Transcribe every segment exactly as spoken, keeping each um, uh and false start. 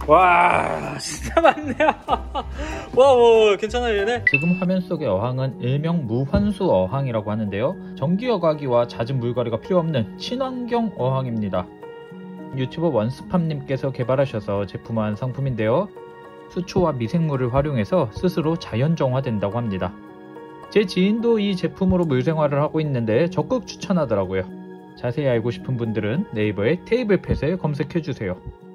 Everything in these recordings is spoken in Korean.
와 진짜 많네요. 와, 와 괜찮아요 얘네? 지금 화면 속의 어항은 일명 무환수 어항이라고 하는데요, 전기 여과기와 잦은 물갈이가 필요 없는 친환경 어항입니다. 유튜버 원스팜님께서 개발하셔서 제품화한 상품인데요, 수초와 미생물을 활용해서 스스로 자연 정화된다고 합니다. 제 지인도 이 제품으로 물생활을 하고 있는데 적극 추천하더라고요. 자세히 알고 싶은 분들은 네이버에 테이블팻을 검색해주세요.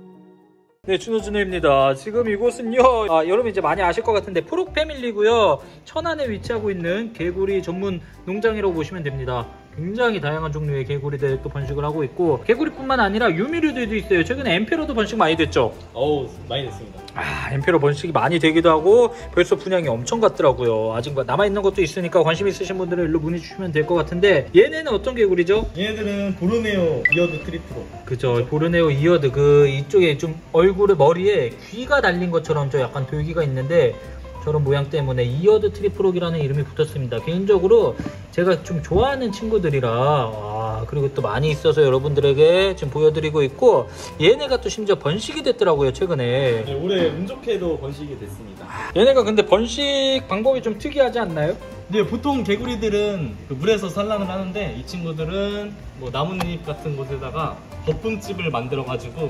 네, 준호준호입니다. 지금 이곳은요, 아, 여러분 이제 많이 아실 것 같은데 프록패밀리고요, 천안에 위치하고 있는 개구리 전문 농장이라고 보시면 됩니다. 굉장히 다양한 종류의 개구리들 또 번식을 하고 있고, 개구리뿐만 아니라 유미류들도 있어요. 최근에 엠페로도 번식 많이 됐죠? 어우, 많이 됐습니다. 아, 엠페로 번식이 많이 되기도 하고 벌써 분양이 엄청 갔더라고요. 아직 남아있는 것도 있으니까 관심 있으신 분들은 일로 문의 주시면 될 것 같은데, 얘네는 어떤 개구리죠? 얘네들은 보르네오 이어드 트리프로. 그죠, 보르네오 이어드. 그 이쪽에 좀 얼굴에 머리에 귀가 달린 것처럼 저 약간 돌기가 있는데, 저런 모양 때문에 이어드 트리프록이라는 이름이 붙었습니다. 개인적으로 제가 좀 좋아하는 친구들이라, 와, 그리고 또 많이 있어서 여러분들에게 지금 보여드리고 있고, 얘네가 또 심지어 번식이 됐더라고요 최근에. 네, 올해 운 좋게도 번식이 됐습니다. 얘네가 근데 번식 방법이 좀 특이하지 않나요? 네, 보통 개구리들은 그 물에서 산란을 하는데, 이 친구들은 뭐 나뭇잎 같은 곳에다가 거품집을 만들어 가지고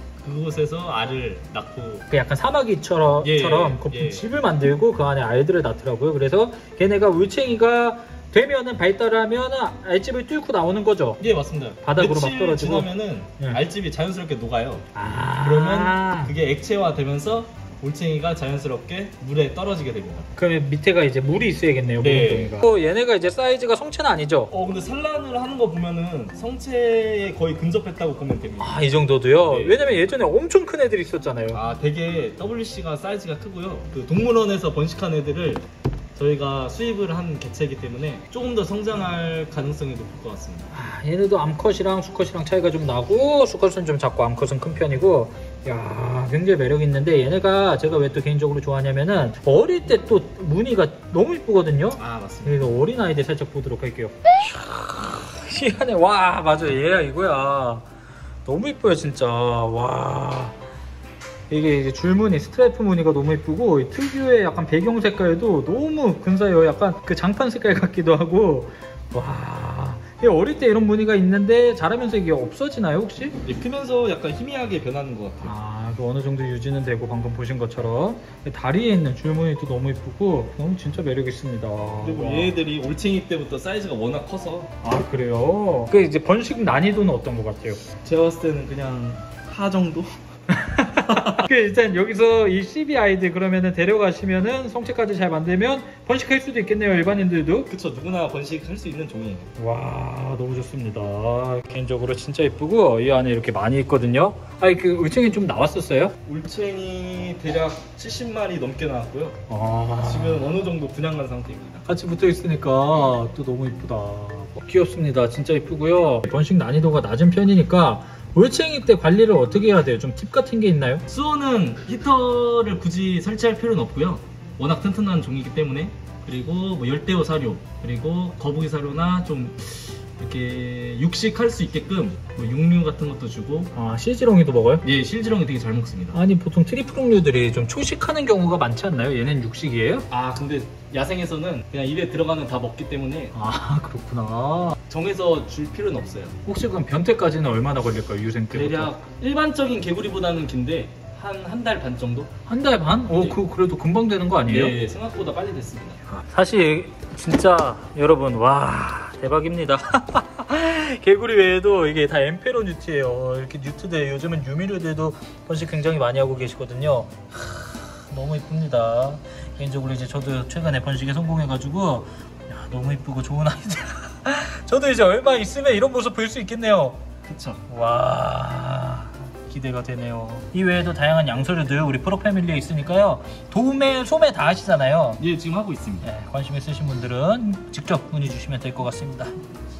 그곳에서 알을 낳고, 그 약간 사마귀처럼 예, 거품 예. 집을 만들고 그 안에 알들을 낳더라고요. 그래서 걔네가 울챙이가 되면은 발달하면 알집을 뚫고 나오는 거죠. 예, 맞습니다. 바닥으로 막 떨어지고 지나면은 예. 알집이 자연스럽게 녹아요. 아, 그러면 그게 액체화 되면서 올챙이가 자연스럽게 물에 떨어지게 됩니다. 그러면 밑에가 이제 물이 있어야겠네요. 네. 또 얘네가 이제 사이즈가 성체는 아니죠? 어, 근데 산란을 하는 거 보면은 성체에 거의 근접했다고 보면 됩니다. 아, 이 정도도요? 네. 왜냐면 예전에 엄청 큰 애들이 있었잖아요. 아, 되게 더블유씨가 사이즈가 크고요. 그 동물원에서 번식한 애들을 저희가 수입을 한 개체이기 때문에 조금 더 성장할 가능성이 높을 것 같습니다. 아, 얘네도 암컷이랑 수컷이랑 차이가 좀 나고, 수컷은 좀 작고 암컷은 큰 편이고, 야, 굉장히 매력이 있는데, 얘네가 제가 왜 또 개인적으로 좋아하냐면은 어릴 때 또 무늬가 너무 이쁘거든요. 아, 맞습니다. 그래서 어린아이들 살짝 보도록 할게요. 시원해. 와, 맞아, 얘야 이거야. 너무 이뻐요 진짜. 와, 이게 이제 줄무늬, 스트라이프 무늬가 너무 이쁘고, 특유의 약간 배경 색깔도 너무 근사해요. 약간 그 장판 색깔 같기도 하고. 와, 어릴 때 이런 무늬가 있는데 자라면서 이게 없어지나요 혹시? 네, 크면서 약간 희미하게 변하는 것 같아요. 아, 그 어느 정도 유지는 되고, 방금 보신 것처럼 다리에 있는 줄무늬도 너무 이쁘고 너무 진짜 매력 있습니다. 그리고 와. 얘네들이 올챙이 때부터 사이즈가 워낙 커서, 아, 그래요? 그 이제 번식 난이도는 어떤 것 같아요? 제가 봤을 때는 그냥 하 정도? 그 일단 여기서 이 씨비아이들 그러면은 데려가시면은 성체까지 잘 만들면 번식할 수도 있겠네요, 일반인들도. 그쵸, 누구나 번식할 수 있는 종이에요. 와, 너무 좋습니다. 개인적으로 진짜 이쁘고, 이 안에 이렇게 많이 있거든요. 아니, 그 울챙이 좀 나왔었어요? 올챙이 대략 칠십 마리 넘게 나왔고요. 아, 지금 어느 정도 분양간 상태입니다. 같이 붙어 있으니까 또 너무 이쁘다. 귀엽습니다. 진짜 이쁘고요. 번식 난이도가 낮은 편이니까 올챙이 때 관리를 어떻게 해야 돼요? 좀 팁 같은 게 있나요? 수어는 히터를 굳이 설치할 필요는 없고요. 워낙 튼튼한 종이기 때문에. 그리고 뭐 열대어 사료, 그리고 거북이 사료나 좀 이렇게 육식할 수 있게끔 뭐 육류 같은 것도 주고. 아, 실지렁이도 먹어요? 예, 실지렁이 되게 잘 먹습니다. 아니, 보통 트리프록류들이 좀 초식하는 경우가 많지 않나요? 얘는 육식이에요? 아, 근데 야생에서는 그냥 입에 들어가는 다 먹기 때문에 아, 그렇구나. 정해서 줄 필요는 없어요. 혹시 그럼 변태까지는 얼마나 걸릴까요? 유생 때부터? 대략 일반적인 개구리보다는 긴데 한 한 달 반 정도? 한 달 반? 어, 네. 그 그래도 금방 되는 거 아니에요? 네, 생각보다 빨리 됐습니다. 사실 진짜 여러분, 와, 대박입니다. 개구리 외에도 이게 다 엠페로 뉴트예요. 이렇게 뉴트들, 요즘은 유미류들도 번식 굉장히 많이 하고 계시거든요. 하, 너무 이쁩니다. 개인적으로 이제 저도 최근에 번식에 성공해가지고, 야, 너무 이쁘고 좋은 아이들. 저도 이제 얼마 있으면 이런 모습 볼 수 있겠네요. 그쵸. 와, 기대가 되네요. 이 외에도 다양한 양서류들 우리 프록패밀리에 있으니까요. 도매, 소매 다 하시잖아요. 예, 지금 하고 있습니다. 네, 관심 있으신 분들은 직접 문의 주시면 될 것 같습니다.